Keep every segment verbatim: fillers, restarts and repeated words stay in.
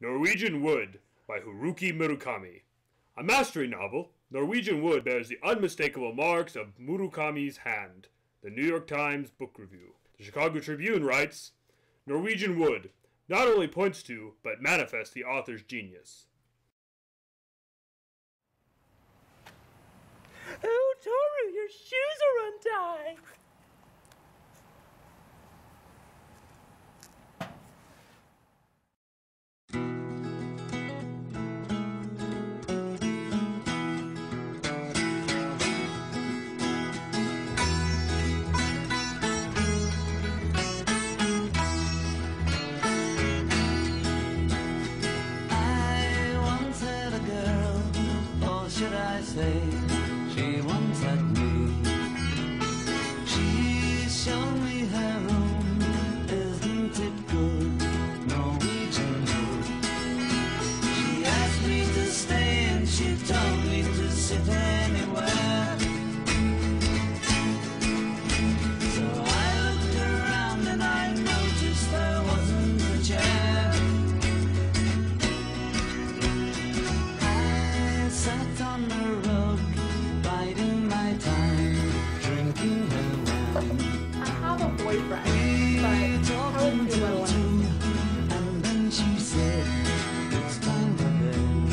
Norwegian Wood by Haruki Murakami. A mastery novel, Norwegian Wood bears the unmistakable marks of Murakami's hand. The New York Times Book Review. The Chicago Tribune writes, Norwegian Wood not only points to, but manifests the author's genius. Oh, Toru, your shoes are untied. Say she once had me. She showed me her room. Isn't it good? Norwegian Wood. She asked me to stay and she told me to sit anywhere. So I looked around and I noticed there wasn't a chair. I sat on the boyfriend, but how would you want to? And then she said, it's time for bed.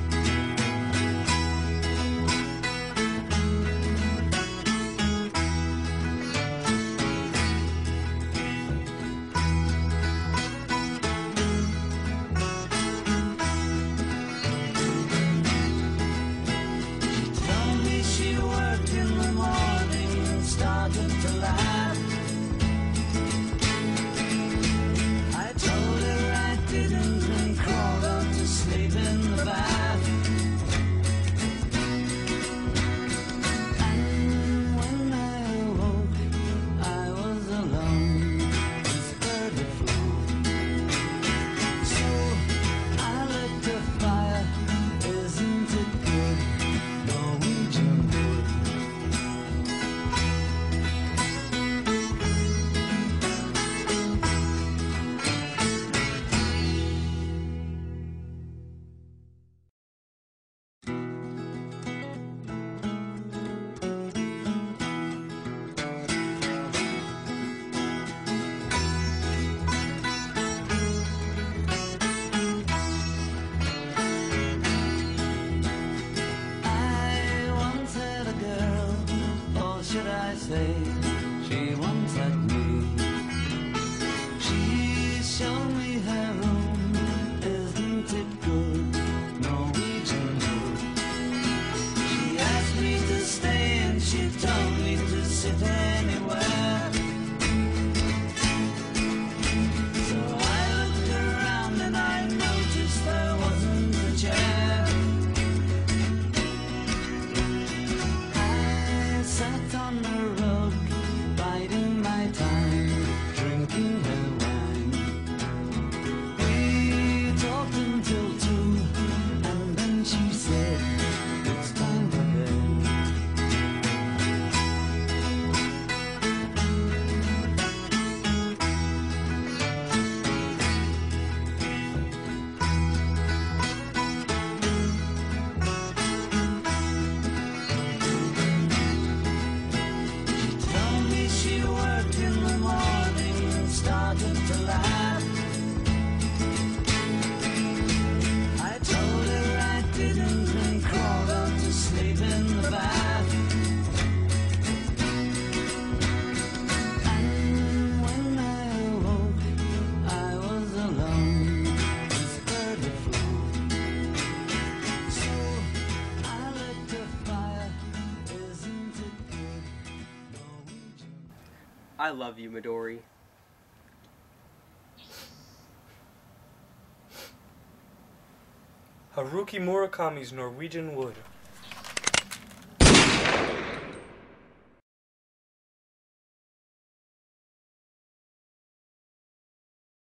She told me she worked in the morning and started to laugh. Sleep in the bath. And when I awoke, I was alone, whispered the fool. So I lit the fire. Isn't it good? Norwegian Wood. Should I say, she once had me. She showed me her room. Isn't it good? Norwegian Wood. She asked me to stay and she told me to sit anywhere. So I looked around and I noticed there wasn't a chair. Sat on the rug, biding my time, drinking her wine. We talked until two, and then she said, it's time for bed. Started to laugh. I told her I didn't and crawled on to sleep in the bath. And when I awoke, I was alone, whispered the fool. So I lit the fire. Isn't it good? Norwegian. I love you, Midori. Haruki Murakami's Norwegian Wood.